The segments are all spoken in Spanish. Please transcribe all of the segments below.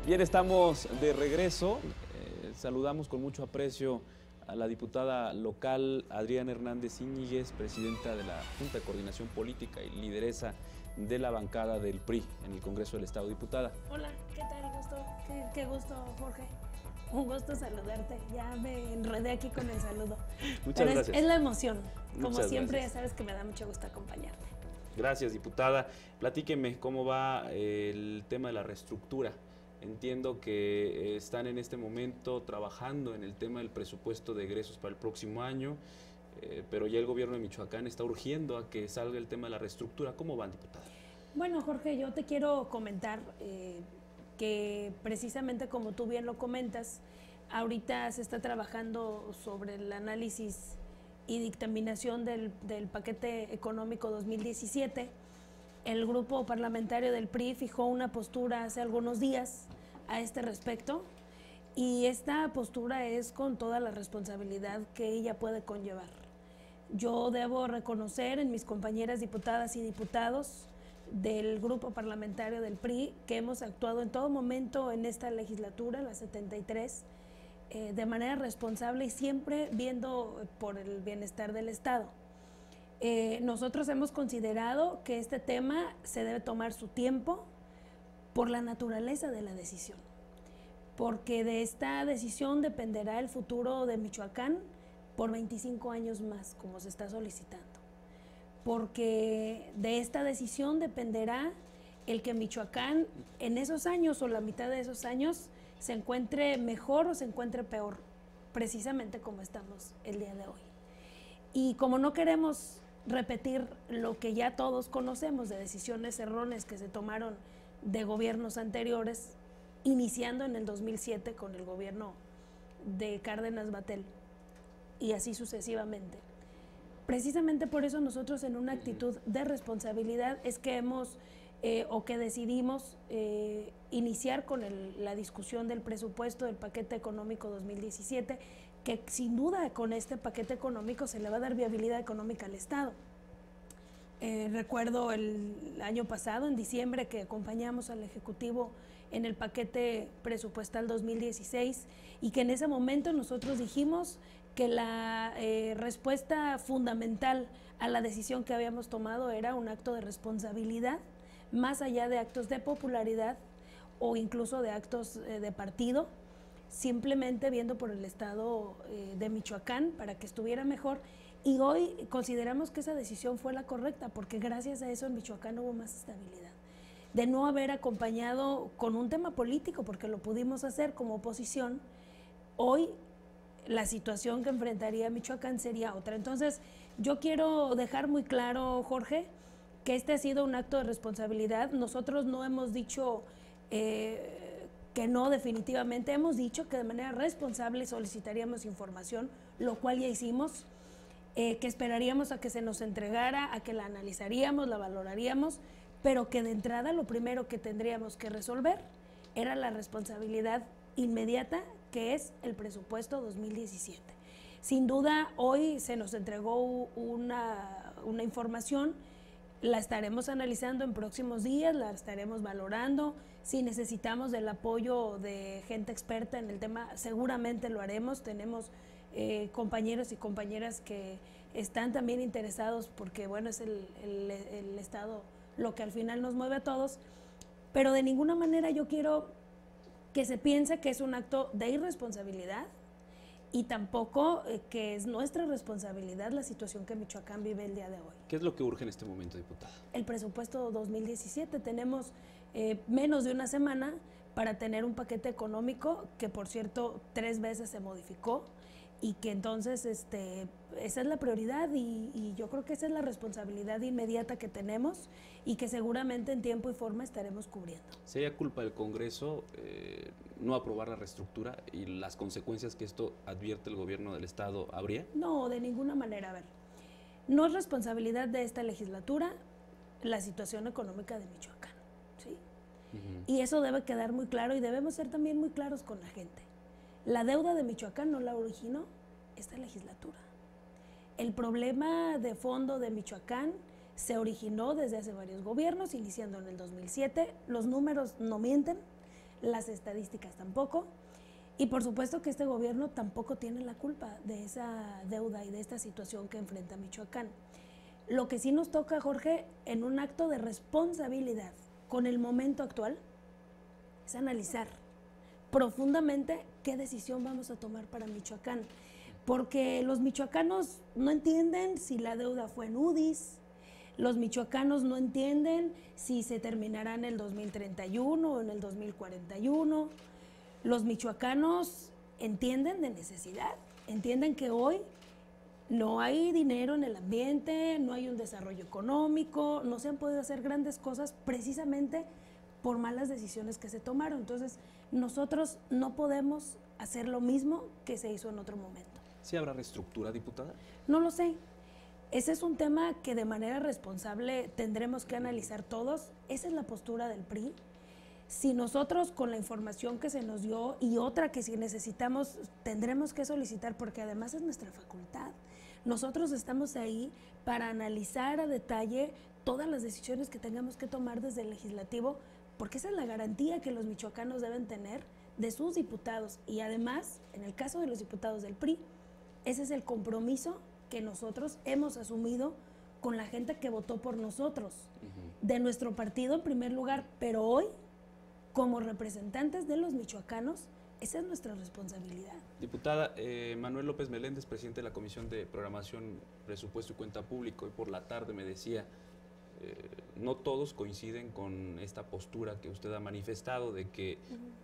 Bien, estamos de regreso. Saludamos con mucho aprecio a la diputada local Adriana Hernández Íñiguez, presidenta de la Junta de Coordinación Política y lideresa de la bancada del PRI en el Congreso del Estado. Diputada. Hola, ¿qué tal? Qué gusto, Jorge. Un gusto saludarte. Ya me enredé aquí con el saludo. Muchas gracias. Es la emoción. Como Muchas siempre, gracias. Ya sabes que me da mucho gusto acompañarte. Gracias, diputada. Platíqueme cómo va el tema de la reestructura. Entiendo que están en este momento trabajando en el tema del presupuesto de egresos para el próximo año, pero ya el gobierno de Michoacán está urgiendo a que salga el tema de la reestructura. ¿Cómo van, diputada? Bueno, Jorge, yo te quiero comentar que precisamente como tú bien lo comentas, ahorita se está trabajando sobre el análisis y dictaminación del paquete económico 2017. El grupo parlamentario del PRI fijó una postura hace algunos días a este respecto y esta postura es con toda la responsabilidad que ella puede conllevar. Yo debo reconocer en mis compañeras diputadas y diputados del grupo parlamentario del PRI que hemos actuado en todo momento en esta legislatura, la 73, de manera responsable y siempre viendo por el bienestar del Estado. Nosotros hemos considerado que este tema se debe tomar su tiempo por la naturaleza de la decisión, porque de esta decisión dependerá el futuro de Michoacán por 25 años más, como se está solicitando, porque de esta decisión dependerá el que Michoacán en esos años o la mitad de esos años se encuentre mejor o se encuentre peor, precisamente como estamos el día de hoy. Y como no queremos repetir lo que ya todos conocemos de decisiones erróneas que se tomaron de gobiernos anteriores, iniciando en el 2007 con el gobierno de Cárdenas Batel y así sucesivamente. Precisamente por eso nosotros en una actitud de responsabilidad es que decidimos iniciar con la discusión del presupuesto del paquete económico 2017, que sin duda con este paquete económico se le va a dar viabilidad económica al Estado. Recuerdo el año pasado, en diciembre, que acompañamos al Ejecutivo en el paquete presupuestal 2016 y que en ese momento nosotros dijimos que la respuesta fundamental a la decisión que habíamos tomado era un acto de responsabilidad, más allá de actos de popularidad o incluso de actos de partido, simplemente viendo por el Estado de Michoacán para que estuviera mejor. Y hoy consideramos que esa decisión fue la correcta, porque gracias a eso en Michoacán hubo más estabilidad. De no haber acompañado con un tema político, porque lo pudimos hacer como oposición, hoy la situación que enfrentaría Michoacán sería otra. Entonces, yo quiero dejar muy claro, Jorge, que este ha sido un acto de responsabilidad. Nosotros no hemos dicho que no, definitivamente. Hemos dicho que de manera responsable solicitaríamos información, lo cual ya hicimos, que esperaríamos a que se nos entregara, a que la analizaríamos, la valoraríamos, pero que de entrada lo primero que tendríamos que resolver era la responsabilidad inmediata, que es el presupuesto 2017. Sin duda, hoy se nos entregó una información, la estaremos analizando en próximos días, la estaremos valorando. Si necesitamos del apoyo de gente experta en el tema, seguramente lo haremos. Tenemos compañeros y compañeras que están también interesados porque, bueno, es el Estado lo que al final nos mueve a todos, pero de ninguna manera yo quiero que se piense que es un acto de irresponsabilidad y tampoco que es nuestra responsabilidad la situación que Michoacán vive el día de hoy. ¿Qué es lo que urge en este momento, diputada? El presupuesto 2017. Tenemos menos de una semana para tener un paquete económico que, por cierto, 3 veces se modificó y que entonces esa es la prioridad y yo creo que esa es la responsabilidad inmediata que tenemos y que seguramente en tiempo y forma estaremos cubriendo. ¿Sería culpa del Congreso no aprobar la reestructura y las consecuencias que esto advierte el gobierno del Estado habría? No, de ninguna manera. A ver, no es responsabilidad de esta legislatura la situación económica de Michoacán, ¿sí? Y eso debe quedar muy claro y debemos ser también muy claros con la gente. La deuda de Michoacán no la originó esta legislatura. El problema de fondo de Michoacán se originó desde hace varios gobiernos, iniciando en el 2007. Los números no mienten. las estadísticas tampoco, y por supuesto que este gobierno tampoco tiene la culpa de esa deuda y de esta situación que enfrenta Michoacán. Lo que sí nos toca, Jorge, en un acto de responsabilidad con el momento actual, es analizar profundamente qué decisión vamos a tomar para Michoacán, porque los michoacanos no entienden si la deuda fue en UDIs, los michoacanos no entienden si se terminará en el 2031 o en el 2041, los michoacanos entienden de necesidad, entienden que hoy no hay dinero en el ambiente, no hay un desarrollo económico, no se han podido hacer grandes cosas precisamente por malas decisiones que se tomaron. Entonces, nosotros no podemos hacer lo mismo que se hizo en otro momento. ¿Sí habrá reestructura, diputada? No lo sé. Ese es un tema que de manera responsable tendremos que analizar todos. Esa es la postura del PRI. Si nosotros con la información que se nos dio y otra que si necesitamos tendremos que solicitar, porque además es nuestra facultad. Nosotros estamos ahí para analizar a detalle todas las decisiones que tengamos que tomar desde el legislativo, porque esa es la garantía que los michoacanos deben tener de sus diputados. Y además, en el caso de los diputados del PRI, ese es el compromiso que nosotros hemos asumido con la gente que votó por nosotros, de nuestro partido en primer lugar, pero hoy, como representantes de los michoacanos, esa es nuestra responsabilidad. Diputada, Manuel López Meléndez, presidente de la Comisión de Programación, Presupuesto y Cuenta Pública, hoy por la tarde me decía, no todos coinciden con esta postura que usted ha manifestado de que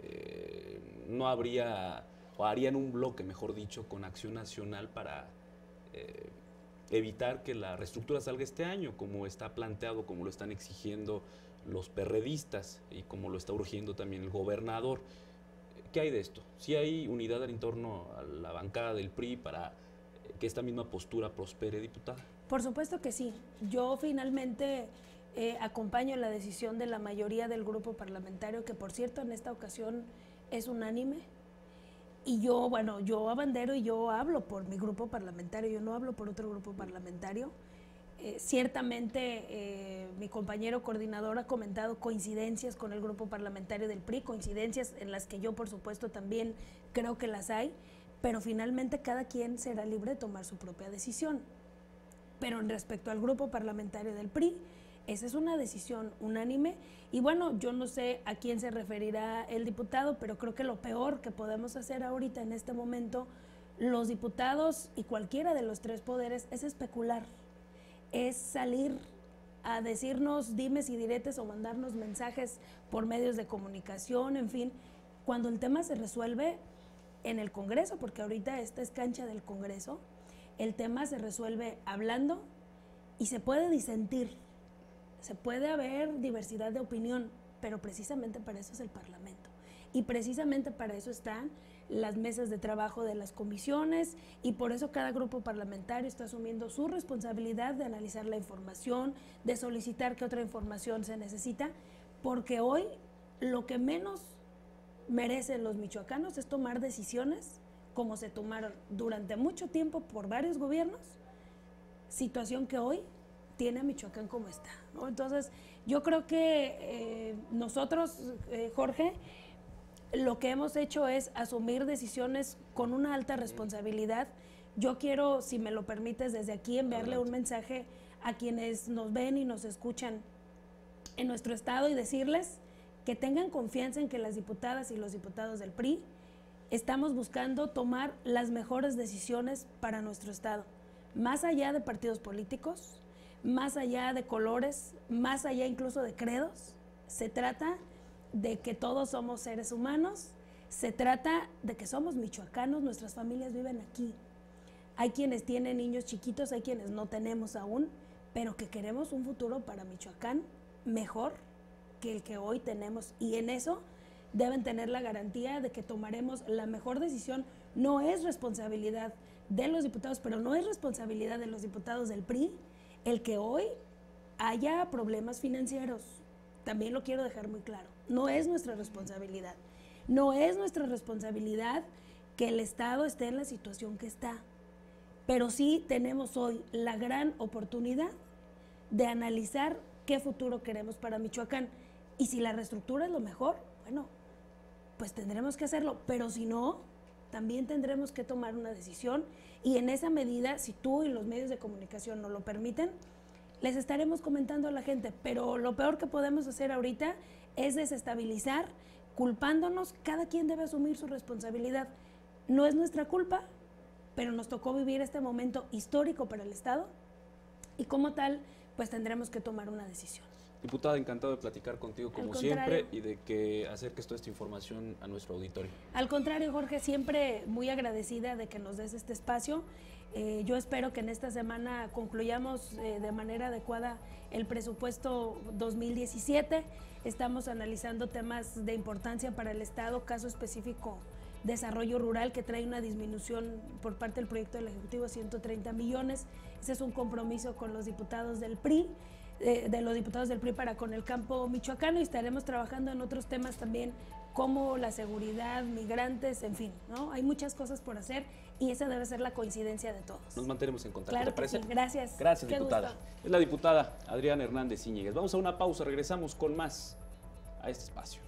no habría, o harían un bloque, mejor dicho, con Acción Nacional para evitar que la reestructura salga este año, como está planteado, como lo están exigiendo los perredistas y como lo está urgiendo también el gobernador. ¿Qué hay de esto? ¿Sí hay unidad en torno a la bancada del PRI para que esta misma postura prospere, diputada? Por supuesto que sí. Yo finalmente acompaño la decisión de la mayoría del grupo parlamentario, que por cierto en esta ocasión es unánime. Y yo, bueno, yo abandero y yo hablo por mi grupo parlamentario, yo no hablo por otro grupo parlamentario. Ciertamente mi compañero coordinador ha comentado coincidencias con el grupo parlamentario del PRI, coincidencias en las que yo por supuesto también creo que las hay, pero finalmente cada quien será libre de tomar su propia decisión. Pero en respecto al grupo parlamentario del PRI, esa es una decisión unánime y bueno, yo no sé a quién se referirá el diputado, pero creo que lo peor que podemos hacer ahorita en este momento, los diputados y cualquiera de los tres poderes, es especular. Es salir a decirnos dimes y diretes o mandarnos mensajes por medios de comunicación, en fin, cuando el tema se resuelve en el Congreso, porque ahorita esta es cancha del Congreso, el tema se resuelve hablando y se puede disentir, se puede haber diversidad de opinión, pero precisamente para eso es el Parlamento y precisamente para eso están las mesas de trabajo de las comisiones y por eso cada grupo parlamentario está asumiendo su responsabilidad de analizar la información, de solicitar qué otra información se necesita, porque hoy lo que menos merecen los michoacanos es tomar decisiones como se tomaron durante mucho tiempo por varios gobiernos, situación que hoy tiene a Michoacán como está, ¿no? Entonces, yo creo que nosotros, Jorge, lo que hemos hecho es asumir decisiones con una alta responsabilidad. Yo quiero, si me lo permites, desde aquí enviarle un mensaje a quienes nos ven y nos escuchan en nuestro estado y decirles que tengan confianza en que las diputadas y los diputados del PRI estamos buscando tomar las mejores decisiones para nuestro estado, más allá de partidos políticos, más allá de colores, más allá incluso de credos. Se trata de que todos somos seres humanos, se trata de que somos michoacanos, nuestras familias viven aquí. Hay quienes tienen niños chiquitos, hay quienes no tenemos aún, pero que queremos un futuro para Michoacán mejor que el que hoy tenemos. Y en eso deben tener la garantía de que tomaremos la mejor decisión. No es responsabilidad de los diputados, pero no es responsabilidad de los diputados del PRI el que hoy haya problemas financieros. También lo quiero dejar muy claro. No es nuestra responsabilidad. No es nuestra responsabilidad que el Estado esté en la situación que está. Pero sí tenemos hoy la gran oportunidad de analizar qué futuro queremos para Michoacán. Y si la reestructura es lo mejor, bueno, pues tendremos que hacerlo, pero si no, también tendremos que tomar una decisión y en esa medida, si tú y los medios de comunicación nos lo permiten, les estaremos comentando a la gente, pero lo peor que podemos hacer ahorita es desestabilizar, culpándonos, cada quien debe asumir su responsabilidad. No es nuestra culpa, pero nos tocó vivir este momento histórico para el Estado y como tal, pues tendremos que tomar una decisión. Diputada, encantado de platicar contigo como siempre y de que acerques toda esta información a nuestro auditorio. Al contrario, Jorge, siempre muy agradecida de que nos des este espacio. Yo espero que en esta semana concluyamos de manera adecuada el presupuesto 2017. Estamos analizando temas de importancia para el Estado, caso específico desarrollo rural, que trae una disminución por parte del proyecto del Ejecutivo de 130 millones. Ese es un compromiso con los diputados del PRI, para con el campo michoacano, y estaremos trabajando en otros temas también como la seguridad, migrantes, en fin, ¿no? Hay muchas cosas por hacer y esa debe ser la coincidencia de todos. Nos mantenemos en contacto, claro, ¿te parece? Sí. Gracias. Gracias, Qué diputada. gusto. Es la diputada Adriana Hernández Íñiguez. Vamos a una pausa, regresamos con más a este espacio.